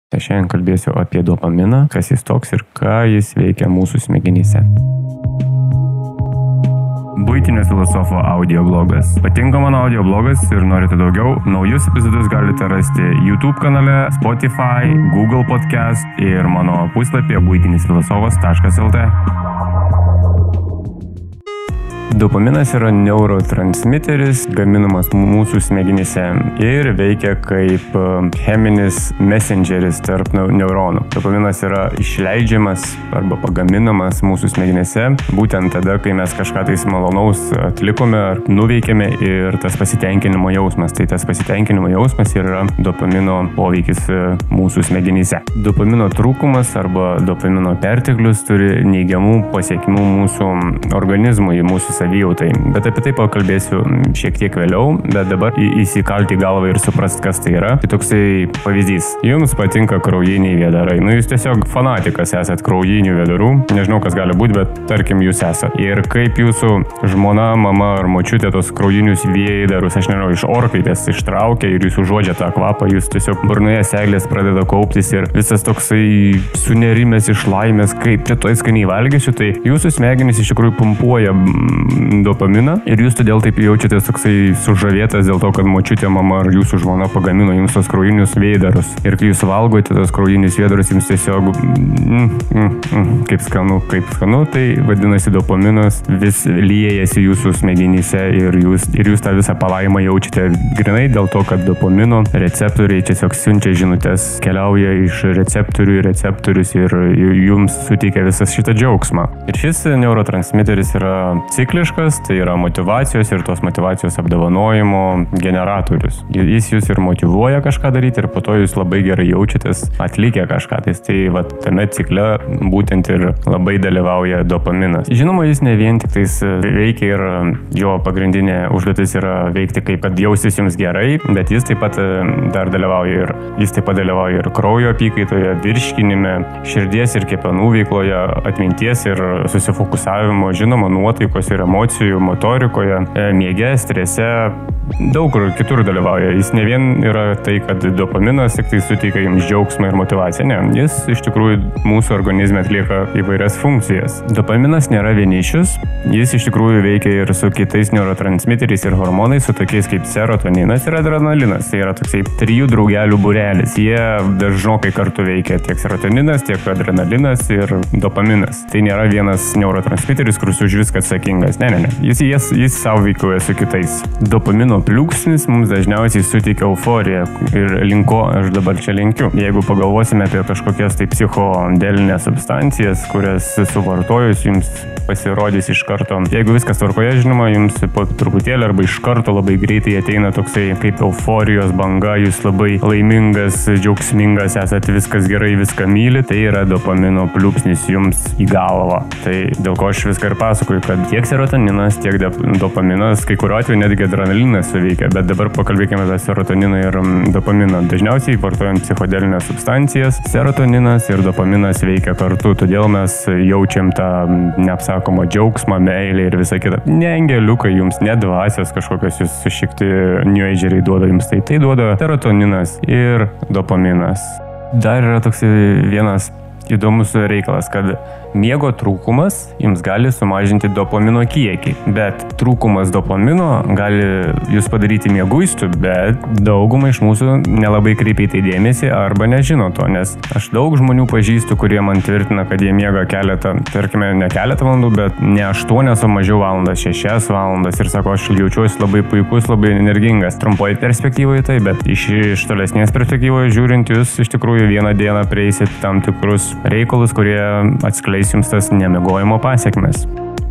Tai šiandien kalbėsiu apie dopaminą, kas jis toks ir ką jis veikia mūsų smegenyse. Buitinio filosofo audio blogas. Patinka mano audio blogas ir norite daugiau? Naujus epizodus galite rasti YouTube kanale, Spotify, Google Podcast ir mano puslapyje buitinisfilosofas.lt. Dopaminas yra neurotransmiteris, gaminamas mūsų smegenyse ir veikia kaip cheminis messengeris tarp neuronų. Dopaminas yra išleidžiamas arba pagaminamas mūsų smegenyse būtent tada, kai mes kažką tais malonaus atlikome ar nuveikėme ir tas pasitenkinimo jausmas. Tai tas pasitenkinimo jausmas yra dopamino poveikis mūsų smegenyse. Dopamino trūkumas arba dopamino perteklius turi neigiamų pasiekmių mūsų organizmui, mūsų savijautai. Bet apie tai pakalbėsiu šiek tiek vėliau, bet dabar įsikalti galvą ir suprast, kas tai yra. Tai toksai pavyzdys. Jums patinka kraujiniai vėdarai. Jūs tiesiog fanatikas esat kraujinių vėdarų. Nežinau, kas gali būti, bet tarkim jūs esat. Ir kaip jūsų žmona, mama ar močiutė tos kraujinius vėdarus, aš nežinau, iš orkaitės ištraukia ir jūs užuodžia tą kvapą, jūs tiesiog burnoje seglės pradeda kauptis ir visas toksai sunerimės iš laimės, kaip čia to skaniai valgysiu, tai jūsų smegenys iš tikrųjų pumpuoja dopaminą ir jūs todėl taip jaučiatės toksai sužavėtas dėl to, kad močiutė, mama ar jūsų žmona pagamino jums tos kraujinius vėdarus. Ir kai jūs valgote tos kraujinius vėdarus, jums tiesiog kaip skanu, tai vadinasi dopaminas vis liejasi jūsų smegenyse ir jūs tą visą palaimą jaučiate grinai dėl to, kad dopamino receptoriai tiesiog siunčia žinutes, keliauja iš receptorių į receptorius ir jums suteikia visas šitą džiaugsmą. Ir šis neurotransmiteris yra cikliškas, tai yra motyvacijos ir tos motyvacijos apdovanojimo generatorius. Jis jūs ir motyvuoja kažką daryti ir po to jūs labai gerai jaučiatės atlikę kažką. Tai tame cikle būtent ir labai dalyvauja dopaminas. Žinoma, jis ne vien tik tais veikia ir jo pagrindinė užduotis yra veikti kaip kad jaustis jums gerai, bet jis taip pat dar dalyvauja ir kraujo apykaitoje, virškinime, širdies ir kepenų veikloje, atminties ir susifokusavimo, žinoma, nuotaikos ir emocijų, motorikoje, miege, strese, daug kur kitur dalyvauja. Jis ne vien yra tai, kad dopaminas tik tai suteikia jums džiaugsmą ir motyvaciją. Ne, jis iš tikrųjų mūsų organizme atlieka įvairias funkcijas. Dopaminas nėra vienišius, jis iš tikrųjų veikia ir su kitais neurotransmiteriais ir hormonais, su tokiais kaip serotoninas ir adrenalinas. Tai yra toksai 3 draugelių būrelis. Jie dažnokai kartu veikia tiek serotoninas, tiek adrenalinas ir dopaminas. Tai nėra vienas neurotransmiteris, kuris už viską atsakingas. Ne. Jis savo veikauja su kitais. Dopamino pliūpsnis mums dažniausiai suteikia euforiją ir linko aš dabar čia linkiu. Jeigu pagalvosime apie kažkokias tai psichodelinės substancijas, kurias suvartojus jums pasirodys iš karto. Jeigu viskas tvarkoje, žinoma, jums po truputėlį arba iš karto labai greitai ateina toksai kaip euforijos banga, jūs labai laimingas, džiaugsmingas, esat viskas gerai, viską myli, tai yra dopamino pliūpsnis jums į galvą. Tai dėl ko aš viską ir pasakoju, kad tiek serotoninas, tiek dopaminas, kai kuriuo atveju netgi adrenalinas suveikia, bet dabar pakalbėkime apie serotoniną ir dopaminą. Dažniausiai vartojant psichodelinės substancijas, serotoninas ir dopaminas veikia kartu, todėl mes jaučiam tą neapsakomą džiaugsmą, meilę ir visą kitą. Ne angeliukai jums, ne dvasios kažkokios jūs sušikti new ageriai duoda jums, tai duoda serotoninas ir dopaminas. Dar yra toks vienas įdomus reikalas, kad miego trūkumas jums gali sumažinti dopamino kiekį, bet trūkumas dopamino gali jūs padaryti mieguistų, bet daugumai iš mūsų nelabai kreipia į tai dėmesį arba nežino to, nes aš daug žmonių pažįstu, kurie man tvirtina, kad jie miega keletą, tarkime, ne keletą valandų, bet ne 8, o mažiau valandas, 6 valandas ir sako, aš jaučiuosi labai puikus, labai energingas. Trumpoje perspektyvoje tai, bet iš tolesnės perspektyvoje žiūrint, jūs iš tikrųjų vieną dieną prieisit tam tikrus reikalus, kurie atskleis jums tas nemiegojimo pasiekmes.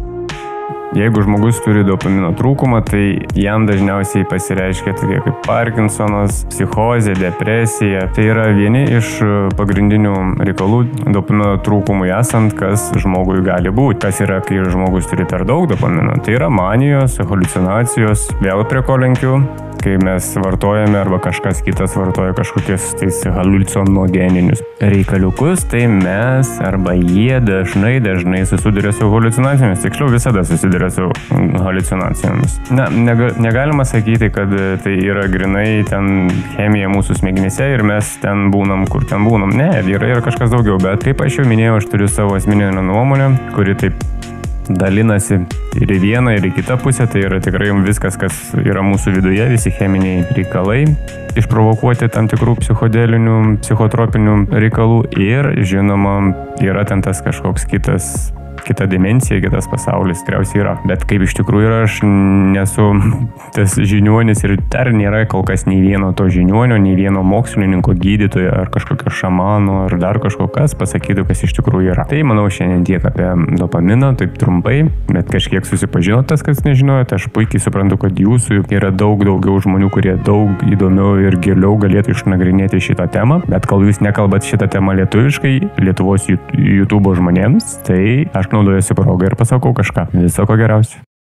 Jeigu žmogus turi dopamino trūkumą, tai jam dažniausiai pasireiškia tokie kaip Parkinsonas, psichozė, depresija. Tai yra vieni iš pagrindinių reikalų dopamino trūkumui esant, kas žmogui gali būti. Kas yra, kai žmogus turi per daug dopamino? Tai yra manijos, haliucinacijos, vėl prie ko lenkiu, kai mes vartojame arba kažkas kitas vartoja kažkokius tais haliucinogeninius reikaliukus, tai mes arba jie dažnai susiduria su haliucinacijomis. Tiksliau visada susiduria susiduria su haliucinacijomis. Na, negalima sakyti, kad tai yra grinai ten chemija mūsų smegenyse ir mes ten būnam, kur ten būnam. Ne, yra kažkas daugiau, bet kaip aš jau minėjau, aš turiu savo asmeninę nuomonę, kuri taip dalinasi ir į vieną, ir į kitą pusę. Tai yra tikrai viskas, kas yra mūsų viduje, visi cheminiai reikalai, išprovokuoti tam tikrų psichodelinių, psichotropinių reikalų ir, žinoma, yra ten tas kažkoks kita dimensija, kitas pasaulis tikriausiai yra. Bet kaip iš tikrųjų yra, aš nesu tas žiniuonis ir dar nėra kol kas nei vieno to žiniuonio, nei vieno mokslininko, gydytojo ar kažkokio šamano ar dar kažkokas pasakytų, kas iš tikrųjų yra. Tai manau šiandien tiek apie dopaminą, taip trumpai, bet kažkiek susipažinot tas, kas nežinojote. Aš puikiai suprantu, kad jūsų yra daug daugiau žmonių, kurie daug įdomiau ir giliau galėtų išnagrinėti šitą temą, bet kol jūs nekalbat šitą temą lietuviškai, Lietuvos YouTube žmonėms, tai aš naudojuosi progą ir pasakau kažką. Viso ko geriausio.